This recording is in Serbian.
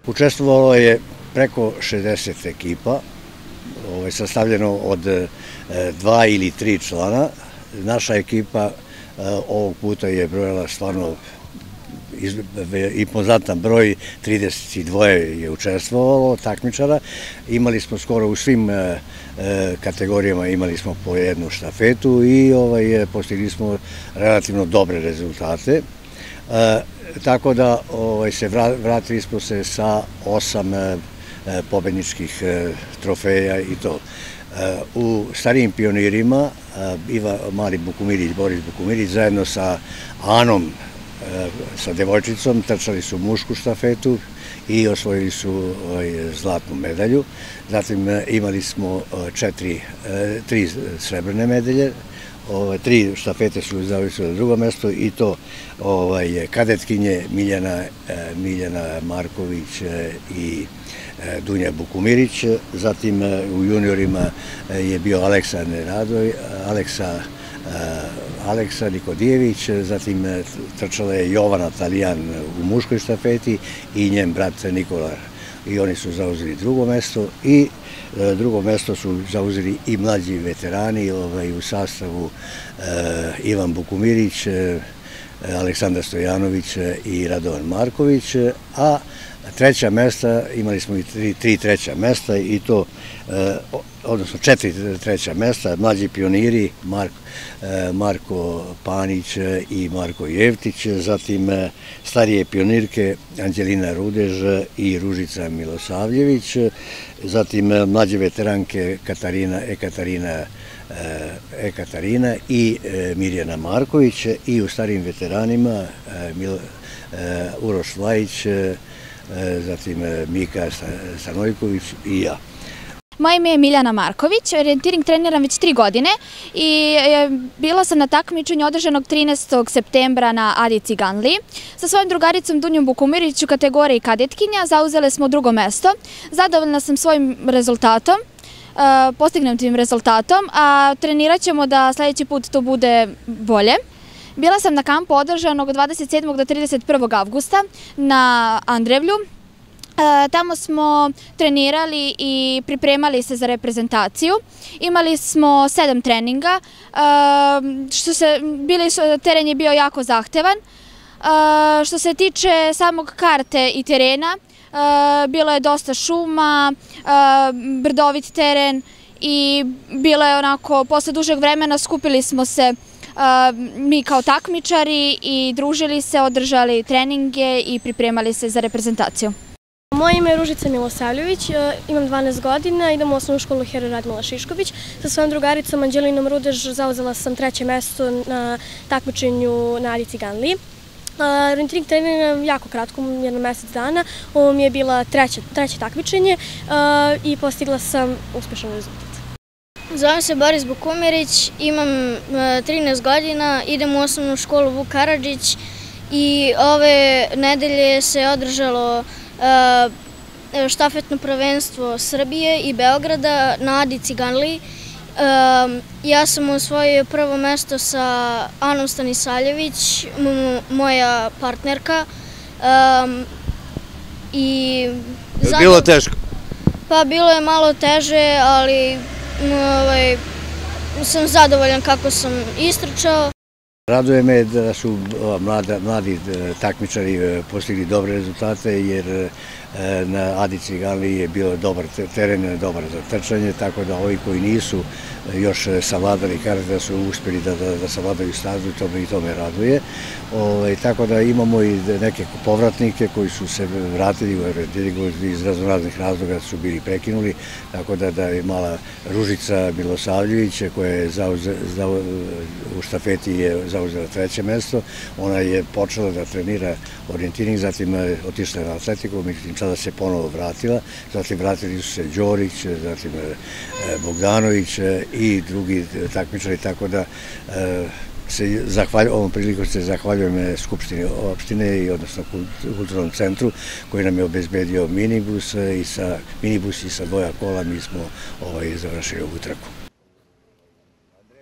Učestvovalo je preko 60 ekipa, sastavljeno od 2 ili 3 člana. Naša ekipa ovog puta je brojala stvarno impozantan broj, 32 je učestvovalo takmičara. Imali smo skoro u svim kategorijama, imali smo po jednu štafetu i postigli smo relativno dobre rezultate. Tako da vratili smo se sa 8 pobedničkih trofeja i to. U starijim pionirima mali Bukumirić, Boris Bukumirić, zajedno sa Anom, sa devojčicom, trčali su mušku štafetu i osvojili su zlatnu medalju. Zatim imali smo 3 srebrne medalje, 3 štafete su zavisile na drugo mesto i to kadetkinje Miljana Marković i Dunja Bukumirić. Zatim u juniorima je bio Aleksa Nikodijević, zatim trčala je Jovana Talijan u muškoj štafeti i njen brat Nikola. I oni su zauzeli drugo mesto i drugo mesto su zauzeli i mlađi veterani u sastavu Ivan Bukumirić, Aleksandar Stojanović i Radovan Marković, a treća mesta, imali smo i 3 treća mesta i to, odnosno 4 treća mesta, mlađi pioniri Marko Panić i Marko Jevtić, zatim starije pionirke Anđelina Rudež i Ružica Milosavljević, zatim mlađe veteranke Ekaterina i Mirjana Marković i u starijim veteranima Uroš Vlajić, zatim Mika Stanojković i ja. Moje ime je Miljana Marković, orijentiring treniram već 3 godine i bila sam na takmičenju održanog 13. septembra na Adi Ciganliji. Sa svojom drugaricom Dunjom Bukumirić u kategoriji kadetkinja zauzele smo drugo mesto. Zadovoljna sam svojim rezultatom, postignutim rezultatom, a trenirat ćemo da sljedeći put to bude bolje. Bila sam na kampu održanog od 27. do 31. avgusta na Andrevlju. Tamo smo trenirali i pripremali se za reprezentaciju. Imali smo 7 treninga. Teren je bio jako zahtevan. Što se tiče samog karte i terena, bilo je dosta šuma, brdovit teren i bilo je onako, posle dužeg vremena skupili smo se mi kao takmičari i družili se, održali treninge i pripremali se za reprezentaciju. Moje ime je Ružica Milosavljević, imam 12 godina, idem u osnovnu školu Heroj Radmila Šišković. Sa svojom drugaricom Anđelinom Rudež zauzela sam 3. mesto na takmičenju na Adi Ciganliji. Orijentiring treniram jako kratko, jedno mesec dana. Ovo mi je bila treće takmičenje i postigla sam uspešan rezultat. Zovem se Boris Bukumirić, imam 13 godina, idem u osnovnu školu Vuk Karadžić i ove nedelje se održalo štafetno prvenstvo Srbije i Beograda na Adi Ciganliji. Ja sam osvojio prvo mesto sa Anom Stanisaljević, moja partnerka. Bilo teško? Pa bilo je malo teže, ali sam zadovoljan kako sam istrčao. Raduje me da su mladi takmičari postigli dobre rezultate jer na Adi Ciganliji je bio dobar teren, dobar za trčanje, tako da ovi koji nisu još savladali karte da su uspjeli da savladaju stazu i to me raduje. Tako da imamo i neke povratnike koji su se vratili u orijentiringu iz raznoraznih razloga su bili prekinuli, tako da je mala Ružica Milosavljević koja je u štafeti je zauzela 3. mesto. Ona je počela da trenira orijentiring, zatim otišla na atletiku, međutim sada se ponovo vratila, zatim vratili su se Đorić, zatim Bogdanović i drugi takmičari, tako da ovom prilikom se zahvaljujem Skupštini opštine i odnosno Kulturnom centru koji nam je obezbedio minibus i sa 2 kola mi smo završili ovu trku.